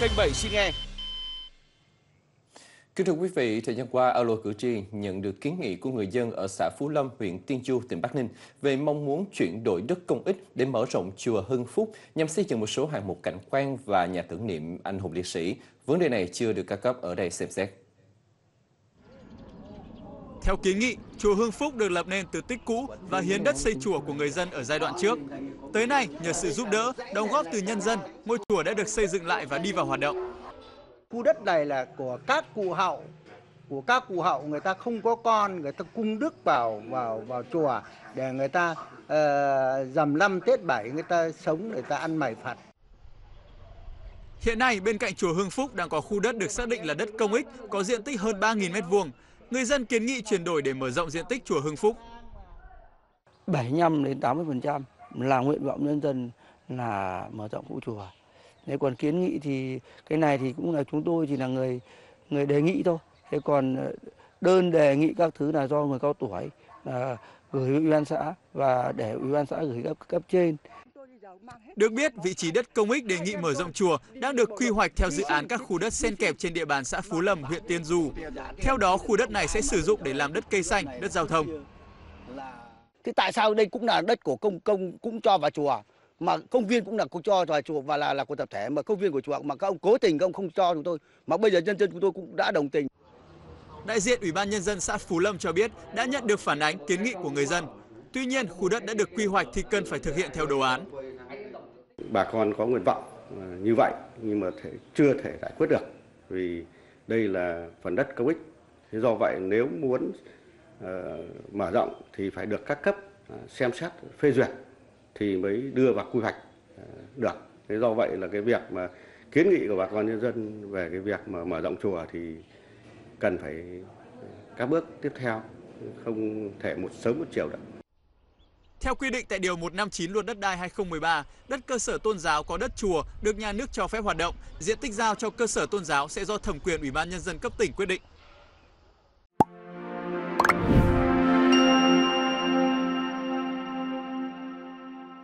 kênh 7 xin nghe. Kính thưa quý vị, thời gian qua, Alo Cử tri nhận được kiến nghị của người dân ở xã Phú Lâm, huyện Tiên Du, tỉnh Bắc Ninh về mong muốn chuyển đổi đất công ích để mở rộng chùa Hưng Phúc nhằm xây dựng một số hạng mục cảnh quan và nhà tưởng niệm anh hùng liệt sĩ. Vấn đề này chưa được các cấp ở đây xem xét. Theo kiến nghị, chùa Hưng Phúc được lập nên từ tích cũ và hiến đất xây chùa của người dân ở giai đoạn trước. Tới nay, nhờ sự giúp đỡ, đóng góp từ nhân dân, ngôi chùa đã được xây dựng lại và đi vào hoạt động. Khu đất này là của các cụ hậu người ta không có con, người ta cung đức vào chùa để người ta rằm năm Tết 7 người ta sống, người ta ăn mày Phật. Hiện nay, bên cạnh chùa Hưng Phúc đang có khu đất được xác định là đất công ích có diện tích hơn 3.000 m². Người dân kiến nghị chuyển đổi để mở rộng diện tích chùa Hưng Phúc. 75 đến 80% là nguyện vọng nhân dân là mở rộng khu chùa. Nếu còn kiến nghị thì cái này thì cũng là chúng tôi chỉ là người đề nghị thôi. Thế còn đơn đề nghị các thứ là do người cao tuổi là gửi ủy ban xã và để ủy ban xã gửi cấp trên. Được biết, vị trí đất công ích đề nghị mở rộng chùa đang được quy hoạch theo dự án các khu đất xen kẹp trên địa bàn xã Phú Lâm, huyện Tiên Du. Theo đó, khu đất này sẽ sử dụng để làm đất cây xanh, đất giao thông. Thế tại sao đây cũng là đất của công cũng cho vào chùa, mà công viên cũng là cho vào chùa và là của tập thể, mà công viên của chùa mà các ông cố tình các ông không cho chúng tôi, mà bây giờ nhân dân chúng tôi cũng đã đồng tình. Đại diện Ủy ban Nhân dân xã Phú Lâm cho biết đã nhận được phản ánh kiến nghị của người dân. Tuy nhiên, khu đất đã được quy hoạch thì cần phải thực hiện theo đồ án. Bà con có nguyện vọng như vậy nhưng mà chưa thể giải quyết được vì đây là phần đất công ích. Thế do vậy nếu muốn mở rộng thì phải được các cấp xem xét phê duyệt thì mới đưa vào quy hoạch được. Thế do vậy là cái việc mà kiến nghị của bà con nhân dân về cái việc mà mở rộng chùa thì cần phải các bước tiếp theo, không thể một sớm một chiều được. Theo quy định tại Điều 159 Luật Đất đai 2013, đất cơ sở tôn giáo có đất chùa được nhà nước cho phép hoạt động, diện tích giao cho cơ sở tôn giáo sẽ do thẩm quyền Ủy ban Nhân dân cấp tỉnh quyết định.